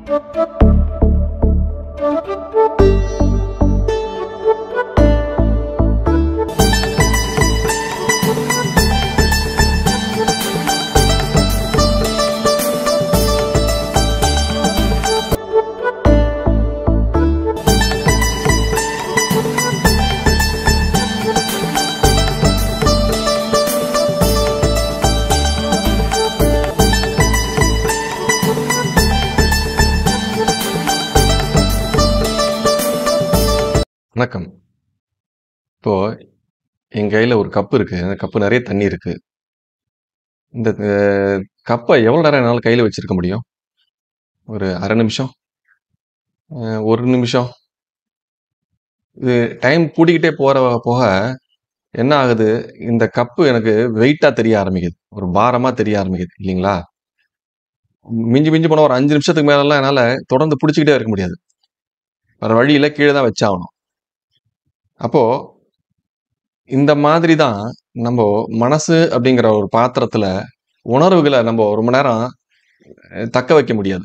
வணக்கம். இப்போ என் கையில ஒரு கப்பு இருக்கு. அந்த கப்பு நிறைய தண்ணி இருக்கு. இந்த கப்பை எவ்வளவு நேரம் என்னால கையில வச்சிருக்க முடியும்? ஒரு அரை நிமிஷம், ஒரு நிமிஷம். இது டைம் கூடிக்கிட்டே போக என்ன ஆகுது? இந்த கப்பு எனக்கு வெயிட்டா தெரிய ஆரம்பிக்குது. ஒரு பாரமா தெரிய ஆரம்பிக்குது இல்லைங்களா? மிஞ்சி மிஞ்சி போனா ஒரு 5 நிமிஷத்துக்கு மேலலாம் என்னால தொடர்ந்து பிடிச்சுக்கிட்டே இருக்க முடியாது. வேற வழி இல்ல, கீழே தான் வச்சாகணும். அப்போ இந்த மாதிரி தான் நம்ம மனசு அப்படிங்கிற ஒரு பாத்திரத்துல உணர்வுகளை நம்ம ரொம்ப நேரம் தக்க வைக்க முடியாது.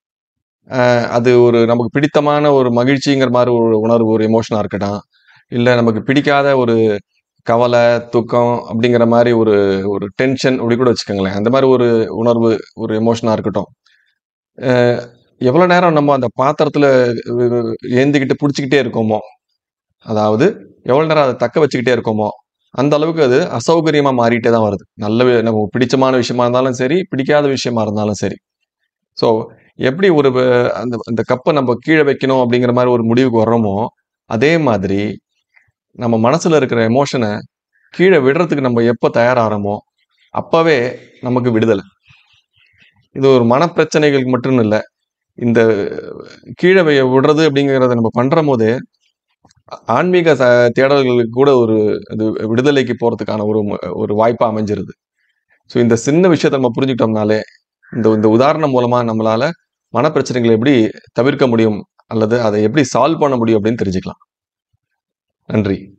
அது ஒரு நமக்கு பிடித்தமான ஒரு மகிழ்ச்சிங்கிற மாதிரி ஒரு உணர்வு, ஒரு எமோஷனா இருக்கட்டும், இல்ல நமக்கு பிடிக்காத ஒரு கவலை, துக்கம் அப்படிங்கிற மாதிரி ஒரு ஒரு டென்ஷன் அப்படி கூட வச்சுக்கோங்களேன். அந்த மாதிரி ஒரு உணர்வு, ஒரு எமோஷனா இருக்கட்டும். அஹ் எவ்வளவு நேரம் நம்ம அந்த பாத்திரத்துல ஏந்திக்கிட்டு பிடிச்சிக்கிட்டே இருக்கோமோ, அதாவது எவ்வளவு நேரம் அதை தக்க வச்சுக்கிட்டே இருக்கோமோ, அந்த அளவுக்கு அது அசௌகரியமா மாறிட்டே தான் வருது. நமக்கு பிடிச்சமான விஷயமா இருந்தாலும் சரி, பிடிக்காத விஷயமா இருந்தாலும் சரி. ஸோ எப்படி ஒரு அந்த அந்த கப்பை நம்ம கீழே வைக்கணும் அப்படிங்கிற மாதிரி ஒரு முடிவுக்கு வர்றோமோ, அதே மாதிரி நம்ம மனசுல இருக்கிற எமோஷனை கீழே விடுறதுக்கு நம்ம எப்போ தயாராகிறோமோ அப்பவே நமக்கு விடுதலை. இது ஒரு மனப்பிரச்சனைகளுக்கு மட்டும் இல்லை. இந்த கீழே விடுறது அப்படிங்கிறத நம்ம பண்ற போதே ஆன்மீக தேடல்களுக்கு கூட ஒரு இது விடுதலைக்கு போறதுக்கான ஒரு வாய்ப்பா அமைஞ்சிருது. ஸோ இந்த சின்ன விஷயத்த நம்ம புரிஞ்சுக்கிட்டோம்னாலே, இந்த இந்த உதாரணம் மூலமா நம்மளால மனப்பிரச்சனைகளை எப்படி தவிர்க்க முடியும் அல்லது அதை எப்படி சால்வ் பண்ண முடியும் அப்படின்னு தெரிஞ்சுக்கலாம். நன்றி.